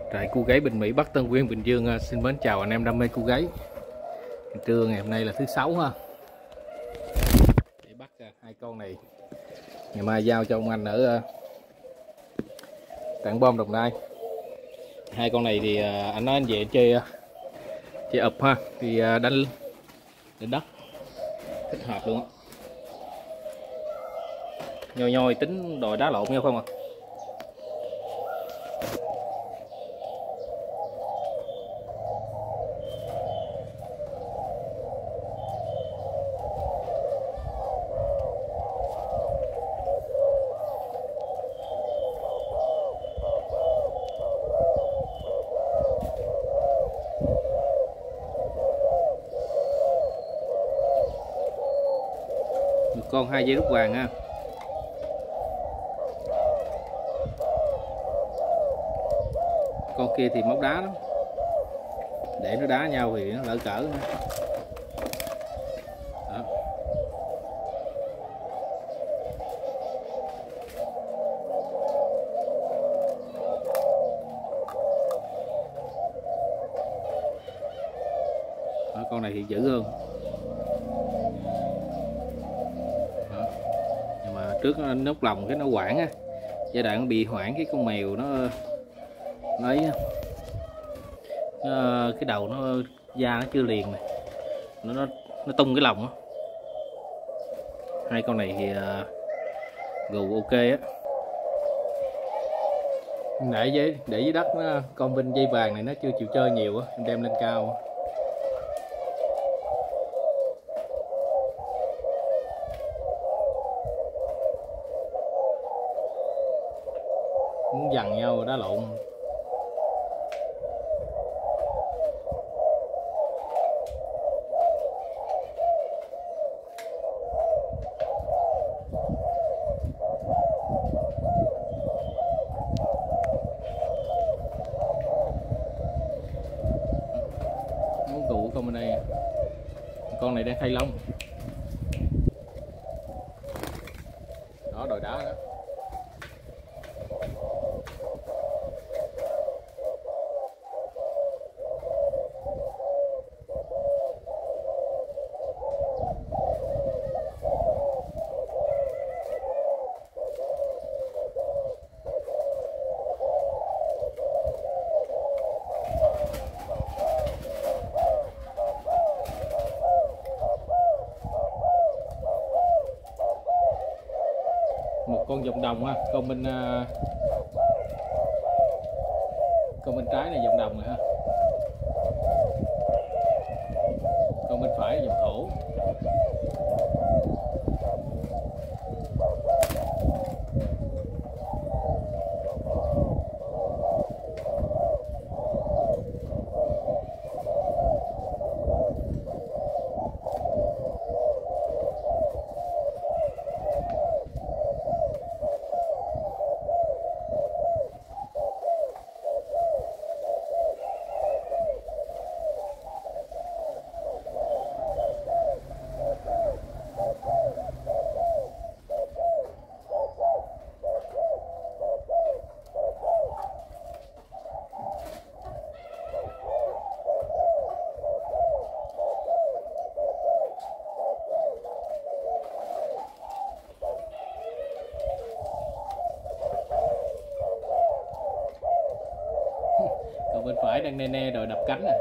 Trại cua gáy Bình Mỹ, Bắc Tân Uyên, Bình Dương xin mến chào anh em đam mê cua gáy. Trưa ngày hôm nay là thứ Sáu ha. Để bắt hai con này ngày mai giao cho ông anh ở Trảng Bom, Đồng Nai. Hai con này thì anh nói anh về chơi ập ha, thì đánh đất thích hợp luôn á. Nhoi nhoi tính đòi đá lộn nhau không à. Một con 2 dây đúc vàng ha. Con kia thì móc đá lắm, để nó đá nhau thì nó lỡ cỡ nữa. Đó. Đó, con này thì dữ hơn. Đó. Nhưng mà trước nó nút lòng cái nó quảng á, giai đoạn nó bị hoảng cái con mèo nó ấy, cái đầu nó da nó chưa liền này, nó tung cái lòng á. Hai con này thì gù ok á. Để dưới đất nó, con bên dây vàng này nó chưa chịu chơi nhiều á, em đem lên cao. Muốn dằn nhau đá lộn. Muốn cụ con bên đây, con này đang thay lông đó, đòi đá đó. Một con vòng đồng ha, con bên trái này vòng đồng rồi ha, con bên phải là vòng thổ. Còn bên phải đang nè nè đòi đập cánh nè.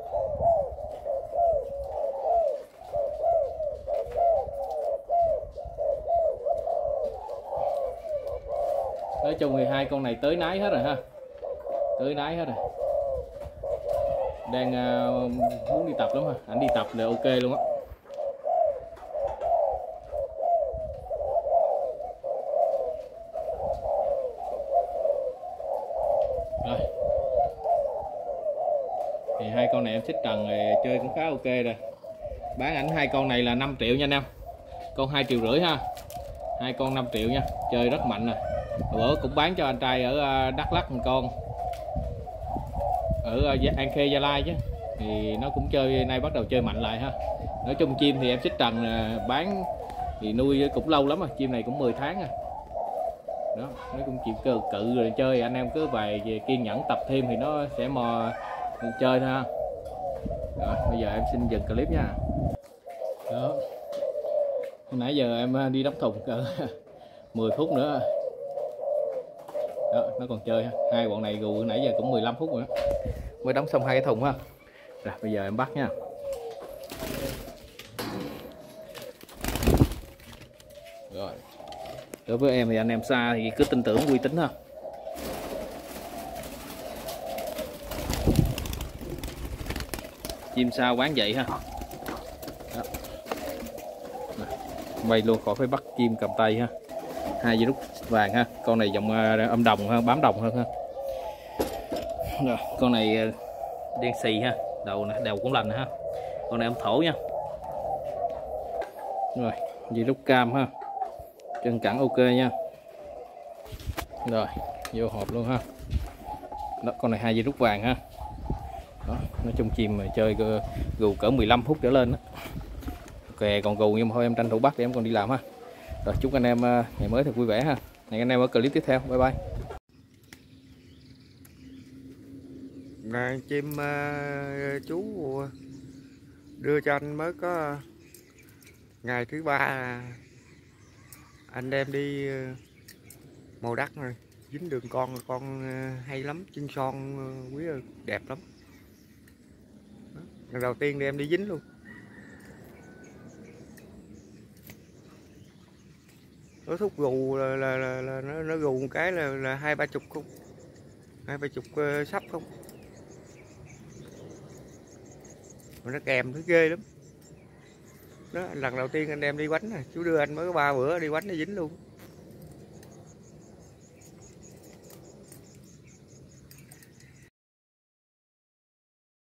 Nói chung thì hai con này tới nái hết rồi ha, tới nái hết rồi, đang muốn đi tập lắm ha. Anh đi tập là ok luôn á. Rồi thì hai con này em xích trần rồi, chơi cũng khá ok rồi. Bán ảnh hai con này là 5 triệu nha anh em, con 2,5 triệu ha, hai con 5 triệu nha, chơi rất mạnh nè. Bữa cũng bán cho anh trai ở Đắk Lắk một con, ở An Khê, Gia Lai chứ, thì nó cũng chơi, nay bắt đầu chơi mạnh lại ha. Nói chung chim thì em xích trần bán thì nuôi cũng lâu lắm rồi, chim này cũng 10 tháng rồi, đó, nó cũng chịu cự cự rồi chơi, anh em cứ về kiên nhẫn tập thêm thì nó sẽ mò chơi thôi ha. Rồi bây giờ em xin dừng clip nha. Đó, hồi nãy giờ em đi đóng thùng cỡ 10 phút nữa đó, nó còn chơi ha. Hai bọn này gù nãy giờ cũng 15 phút rồi đó, mới đóng xong hai cái thùng ha. Rồi bây giờ em bắt nha. Rồi đối với em thì anh em xa thì cứ tin tưởng uy tín ha. Chim sao quán vậy ha. Đó. Quay luôn khỏi phải bắt chim cầm tay ha. Hai dây đúc vàng ha, con này dòng âm đồng hơn, bám đồng hơn ha. Rồi con này đen xì ha, đầu cũng lành ha. Con này âm thổ nha. Rồi dây đúc cam ha, chân cẳng ok nha. Rồi vô hộp luôn ha. Đó, con này hai dây đúc vàng ha. Đó, nói chung chim mà chơi gù cỡ 15 phút trở lên đó. Ok, còn gù nhưng mà thôi em tranh thủ bắt để em còn đi làm ha. Rồi chúc anh em ngày mới thật vui vẻ ha. Hẹn anh em ở clip tiếp theo. Bye bye. Này, chim chú đưa cho anh mới có ngày thứ ba, anh đem đi màu đất rồi dính đường con hay lắm, chân son quý ơi, đẹp lắm. Lần đầu tiên đem đi dính luôn. Nó thúc gù là nó gù một cái là 20-30 không, 20-30 sắp không, mà nó kèm thứ ghê lắm đó. Lần đầu tiên anh đem đi quánh, chú đưa anh mới có 3 bữa đi quánh nó dính luôn.